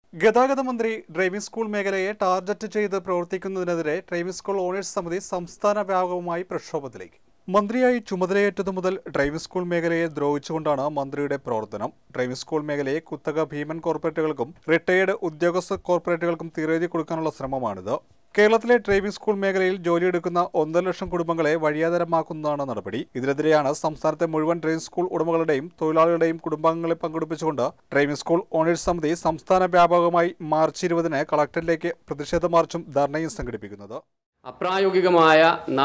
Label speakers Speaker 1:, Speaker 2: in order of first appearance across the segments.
Speaker 1: ഗതാഗത മന്ത്രി driving school മേഖലയെ ടാർഗറ്റ് ചെയ്ത് പ്രവർത്തിക്കുന്നതിനെതിരെ ഡ്രൈവിംഗ് സ്കൂൾ ഓണേഴ്സ് സമിതി സംസ്ഥാന വ്യാപകമായി പ്രക്ഷോഭത്തിലേക്ക്. മന്ത്രിയായി ചുമതലയേറ്റതു മുതൽ ഡ്രൈവിംഗ് സ്കൂൾ മേഖലയെ ദ്രോഹിച്ചുകൊണ്ടാണ് മന്ത്രിയുടെ പ്രവർത്തനം. ഡ്രൈവിംഗ് സ്കൂൾ മേഖലയെ കുത്തക ഭീമൻ കോർപ്പറേറ്റുകൾക്കും റിട്ടയേർഡ് ഉദ്യോഗസ്ഥ കോർപ്പറേറ്റുകൾക്കും തീരെഴുതി കൊടുക്കാനുള്ള ശ്രമമാണിത്. കേരളത്തിലെ ഡ്രൈവിംഗ് സ്കൂൾ മേഖലയിൽ ജോലിയെടുക്കുന്ന 1.5 ലക്ഷം കുടുംബങ്ങളെ വഴിയാധാരമാക്കുന്നതാണ് നടപടി. ഇതിനെതിരെയാണ് സംസ്ഥാനത്തെ മുഴുവൻ ഡ്രൈവിംഗ് സ്കൂൾ ഉടമകളുടെയും തൊഴിലാളികളുടെയും കുടുംബാംഗങ്ങളെ പങ്കെടുപ്പിച്ചുകൊണ്ട് ഡ്രൈവിംഗ് സ്കൂൾ ഓണേഴ്സ് സമിതി സംസ്ഥാന വ്യാപകമായി മാർച്ച് 20-ന് കളക്ടറേറ്റിലേക്ക് പ്രതിഷേധ മാർച്ചും ധർണയും സംഘടിപ്പിക്കുന്നത്.
Speaker 2: അപ്രായോഗികമായ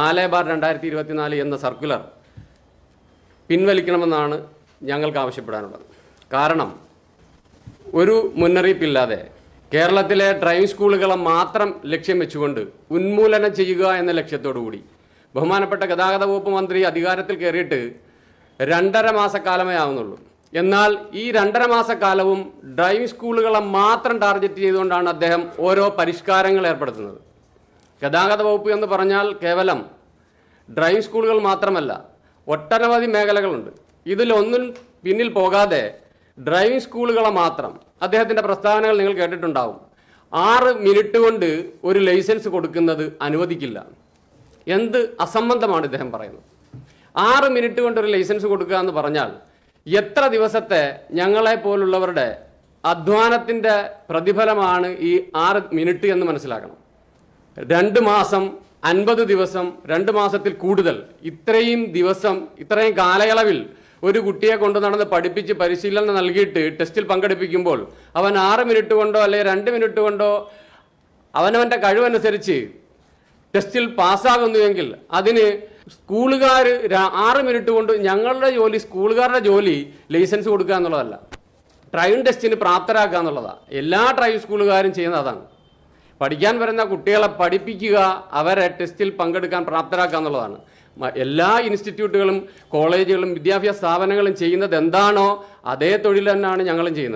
Speaker 2: 4/2024 എന്ന സർക്കുലർ പിൻവലിക്കണമെന്നാണ് ഞങ്ങൾക്ക് ആവശ്യപ്പെടാനുള്ളത്. കാരണം ഒരു മുന്നറിയിപ്പില്ലാതെ കേരളത്തിലെ ഡ്രൈവിംഗ് സ്കൂളുകളെ മാത്രം ലക്ഷ്യം വെച്ചുകൊണ്ട് ഉന്മൂലനം ചെയ്യുക എന്ന ലക്ഷ്യത്തോടുകൂടി ബഹുമാനപ്പെട്ട ഗതാഗത വകുപ്പ് മന്ത്രി അധികാരത്തിൽ കയറിയിട്ട് 2.5 മാസക്കാലമേ ആവുന്നുള്ളൂ. എന്നാൽ ഈ 2.5 മാസക്കാലവും ഡ്രൈവിംഗ് സ്കൂളുകളെ മാത്രം ടാർഗറ്റ് ചെയ്തുകൊണ്ടാണ് അദ്ദേഹം ഓരോ പരിഷ്കാരങ്ങൾ ഏർപ്പെടുത്തുന്നത്. ഗതാഗത വകുപ്പ് എന്ന് പറഞ്ഞാൽ കേവലം ഡ്രൈവിംഗ് സ്കൂളുകൾ മാത്രമല്ല, ഒട്ടനവധി മേഖലകളുണ്ട്. ഇതിലൊന്നും പിന്നിൽ പോകാതെ ഡ്രൈവിംഗ് സ്കൂളുകളെ മാത്രം അദ്ദേഹത്തിൻ്റെ പ്രസ്താവനകൾ നിങ്ങൾ കേട്ടിട്ടുണ്ടാവും. 6 മിനിറ്റ് കൊണ്ട് ഒരു ലൈസൻസ് കൊടുക്കുന്നത് അനുവദിക്കില്ല. എന്ത് അസംബന്ധമാണ് ഇദ്ദേഹം പറയുന്നത്? 6 മിനിറ്റ് കൊണ്ട് ഒരു ലൈസൻസ് കൊടുക്കുക എന്ന് പറഞ്ഞാൽ എത്ര ദിവസത്തെ ഞങ്ങളെ പോലുള്ളവരുടെ അധ്വാനത്തിൻ്റെ പ്രതിഫലമാണ് ഈ 6 മിനിറ്റ് എന്ന് മനസ്സിലാക്കണം. 2 മാസം, 50 ദിവസം, 2 മാസത്തിൽ കൂടുതൽ, ഇത്രയും ദിവസം, ഇത്രയും കാലയളവിൽ ഒരു കുട്ടിയെ കൊണ്ട് നടന്ന് പഠിപ്പിച്ച് പരിശീലനം നൽകിയിട്ട് ടെസ്റ്റിൽ പങ്കെടുപ്പിക്കുമ്പോൾ അവൻ 6 മിനിറ്റ് കൊണ്ടോ അല്ലെങ്കിൽ 2 മിനിറ്റ് കൊണ്ടോ അവനവൻ്റെ കഴിവനുസരിച്ച് ടെസ്റ്റിൽ പാസ്സാകുന്നുവെങ്കിൽ അതിന് സ്കൂളുകാർ 6 മിനിറ്റ് കൊണ്ട് ഞങ്ങളുടെ ജോലി, സ്കൂളുകാരുടെ ജോലി ലൈസൻസ് കൊടുക്കുക എന്നുള്ളതല്ല, ഡ്രൈവിംഗ് ടെസ്റ്റിന് പ്രാപ്തരാക്കുക എന്നുള്ളതാണ്. എല്ലാ ഡ്രൈവിംഗ് സ്കൂളുകാരും ചെയ്യുന്നത് അതാണ്. പഠിക്കാൻ വരുന്ന കുട്ടികളെ പഠിപ്പിക്കുക, അവരെ ടെസ്റ്റിൽ പങ്കെടുക്കാൻ പ്രാപ്തരാക്കുക എന്നുള്ളതാണ്. എല്ലാ ഇൻസ്റ്റിറ്റ്യൂട്ടുകളും കോളേജുകളും വിദ്യാഭ്യാസ സ്ഥാപനങ്ങളും ചെയ്യുന്നത് എന്താണോ അതേ തൊഴിൽ തന്നെയാണ് ഞങ്ങളും ചെയ്യുന്നത്.